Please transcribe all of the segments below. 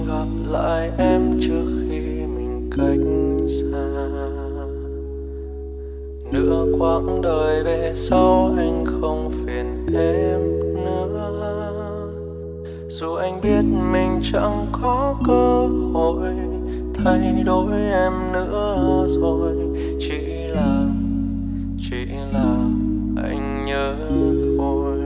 gặp lại em trước khi mình cách xa. Nửa quãng đời về sau anh không phiền em nữa, dù anh biết mình chẳng có cơ hội thay đổi em nữa rồi. Chỉ là anh nhớ thôi.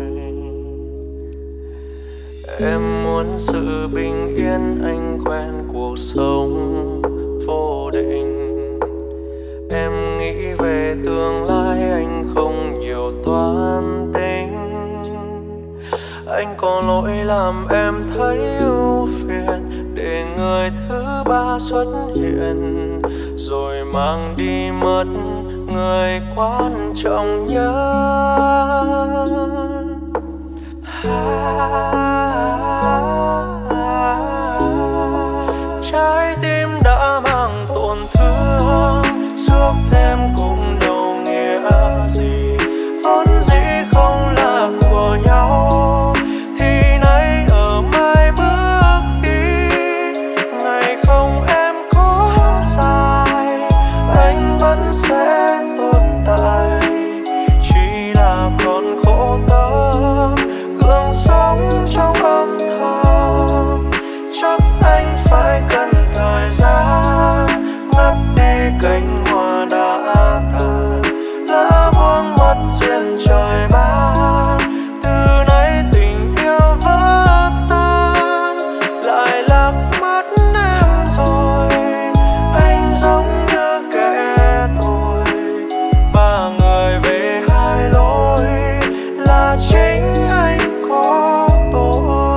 Em muốn sự bình yên, anh quen cuộc sống vô định. Em nghĩ về tương lai, anh không nhiều toan tính. Anh có lỗi làm em thấy ưu phiền, để người thứ ba xuất hiện rồi mang đi mất người quan trọng nhất. Trái tim đã mang tổn thương, suốt thêm cũng đâu nghĩa gì. Vốn dĩ không là của nhau, thì nay ở mai bước đi. Ngày không em có dài, anh vẫn sẽ tồn tại. Chỉ là còn khổ tâm, gượng sống trong âm thầm. Chắc anh phải cần thời gian ngắt đi cánh hoa đã tàn, lỡ buông mất duyên trời ban. Từ nay tình yêu vỡ tan, lại lạc mất em rồi. Anh giống như kẻ tội, ba người về hai lối, là chính anh có tội.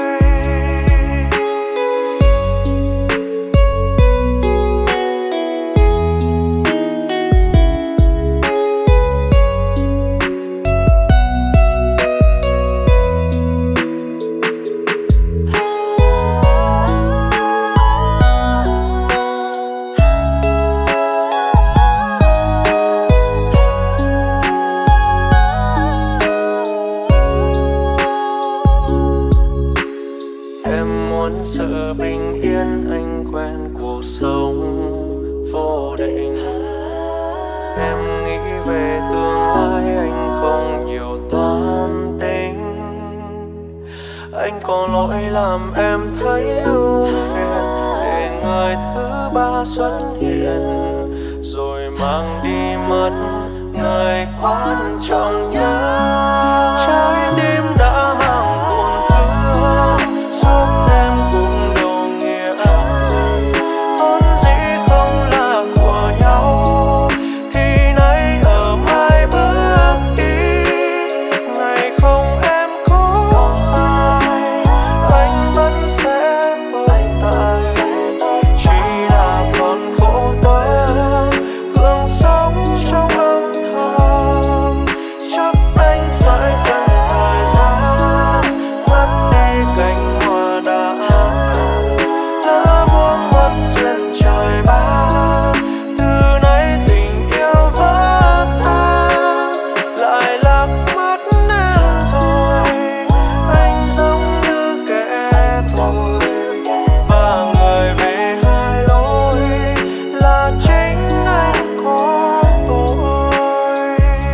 Em muốn sự bình yên, anh quen cuộc sống vô định. Em nghĩ về tương lai, anh không nhiều toan tính. Anh có lỗi làm em thấy ưu phiền, để người thứ ba xuất hiện rồi mang đi mất người quan trọng nhất. Trái tim đã mang tổn thương, suốt thêm cũng đâu nghĩa gì. Vốn dĩ không là của nhau, thì nay ở mai bước đi. Ngày không em có dài, anh vẫn sẽ tồn tại. Chỉ là còn khổ tâm, gượng sống trong âm thầm. Chắc anh phải cần thời gian ngắt đi cánh hoa đã tàn, lỡ buông mất duyên trời ban. Từ nay tình yêu vỡ tan, lại lạc mất em rồi. Anh giống như kẻ tội, ba người về hai lối, là chính anh có tội.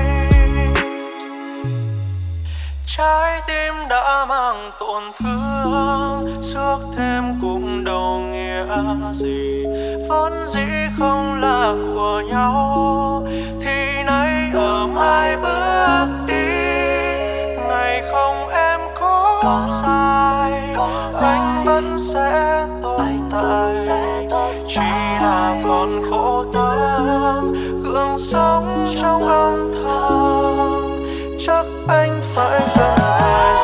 Trái tim đã mang tổn thương, suốt thêm cũng đâu nghĩa gì. Vốn dĩ không là của nhau, thì nay ở mai bước đi. Ngày không em có dài, anh vẫn sẽ tồn tại. Chỉ là còn khổ tâm, gượng sống trong âm thầm. Chắc anh phải cần thời